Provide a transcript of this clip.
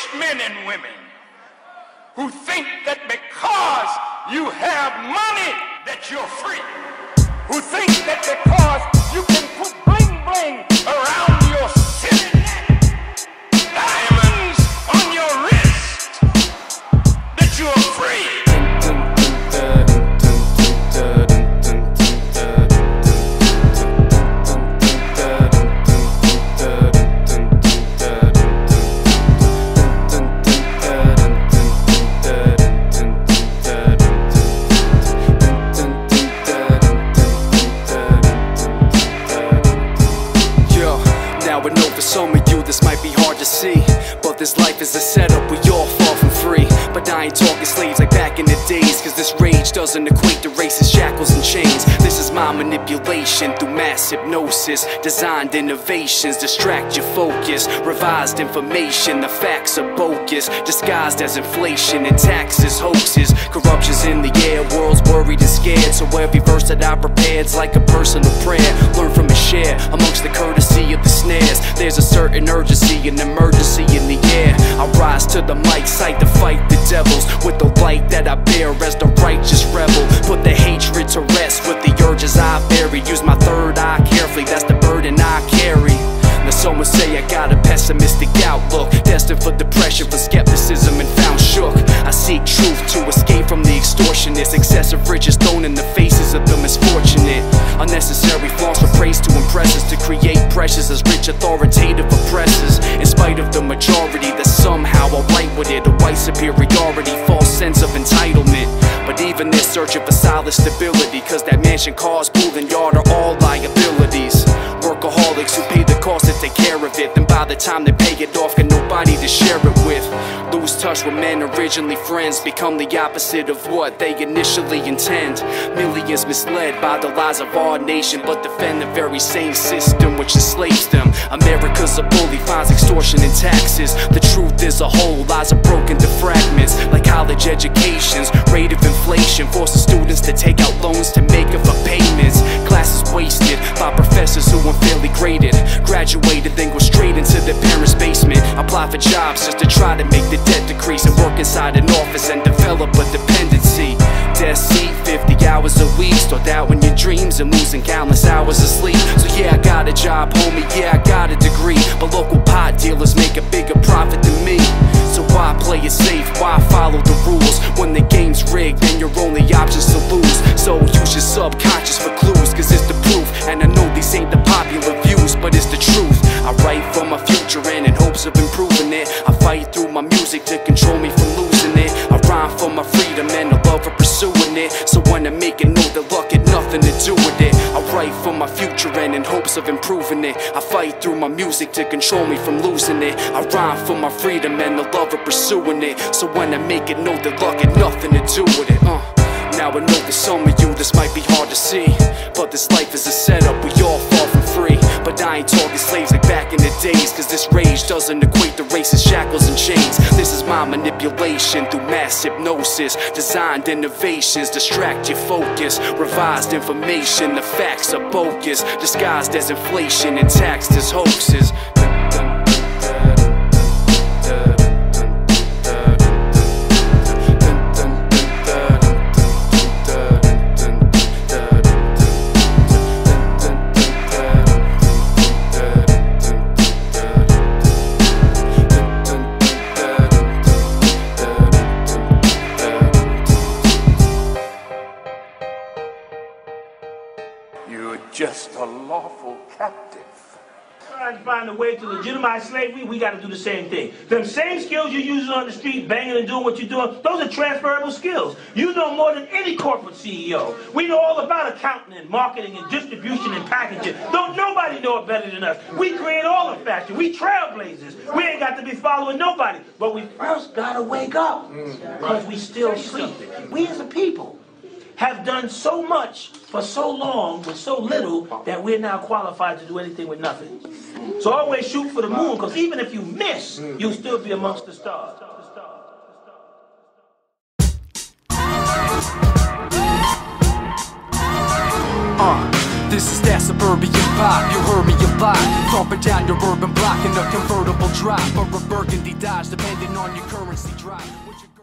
rich men and women who think that because you have money that you're free, who think that because you can put bling bling around your silly neck, diamonds on your wrist, that you're free. Some of you this might be hard to see, but this life is a setup, we all fall from free. But I ain't talking slaves like back in the days, cause this rage doesn't equate to racist shackles and chains. This is my manipulation through mass hypnosis, designed innovations, distract your focus, revised information, the facts are bogus, disguised as inflation and taxes, hoaxes, corruption's in the air, world's worried and scared. So every verse that I prepared's like a personal prayer, learn from and share amongst the courtesy of the snares. There's a certain urgency, an emergency in the air. I rise to the mic, sight to fight the devils with the light that I bear as the righteous rebel. Put the hatred to rest with the urges I buried. Use my third eye carefully, that's the burden I carry. Now some would say I got a pessimistic outlook, destined for depression, for skepticism and found shook. I seek truth to escape from the extortionists, excessive riches thrown in the faces of the misfortunate. Unnecessary flaws for praise to impress us, to create pressures as rich authoritative oppressors. In spite of the majority that somehow are right with it, a white superiority, false sense of entitlement. But even they're searching for solid stability, cause that mansion, cars, pool and yard are all liabilities. Workaholics who pay the cost to take care of it, then by the time they pay it off, got nobody to share it with. Lose touch with men originally friends, become the opposite of what they initially intend. Millions misled by the lies of our nation, but defend the very same system which enslaves them. America's a bully, finds extortion and taxes. The truth is a whole, lies are broken to fragments, like college education's rate of inflation, forces students to take out loans to make up for payments. Classes wasted by professors who unfairly graded, graduated then go straight into their parents' basement. Apply for jobs just to try to make the debt decrease, and work inside an office and develop a dependency. Desk seat, 50 hours a week, start out in your dreams and losing countless hours of sleep. So yeah, I got a job, homie, yeah, I got a degree, but local pot dealers make a bigger profit than me. So why play it safe, why follow the rules? When the game's rigged, then your only option's to lose. So use your subconscious for clues, cause it's the proof. And I know these ain't the popular views, but it's the truth. I write for my future and in hopes of improving it. I fight through my music to control me from losing it. I rhyme for my freedom and the love for pursuing it. So when I make it, know that luck had nothing to do with it. I write for my future and in hopes of improving it. I fight through my music to control me from losing it. I rhyme for my freedom and the love of pursuing it. So when I make it, know that luck had nothing to do with it. Now I know that some of you this might be hard to see, but this life is a setup, we all fall from free. But I ain't talking slaves like back in the days, cause this rage doesn't equate to racist shackles and chains. This is my manipulation through mass hypnosis, designed innovations, distract your focus, revised information, the facts are bogus, disguised as inflation and taxed as hoaxes. You're just a lawful captive. Trying to find a way to legitimize slavery, we got to do the same thing. Them same skills you're using on the street, banging and doing what you're doing, those are transferable skills. You know more than any corporate CEO. We know all about accounting and marketing and distribution and packaging. Don't nobody know it better than us. We create all the fashion. We trailblazers. We ain't got to be following nobody. But we first got to wake up because we still sleep. We as a people have done so much for so long with so little that we're now qualified to do anything with nothing. So always shoot for the moon, because even if you miss, you'll still be amongst the stars. This is that suburban pop, you heard me a lot. Thumping down your urban block in a convertible drop or a burgundy Dodge, depending on your currency drop.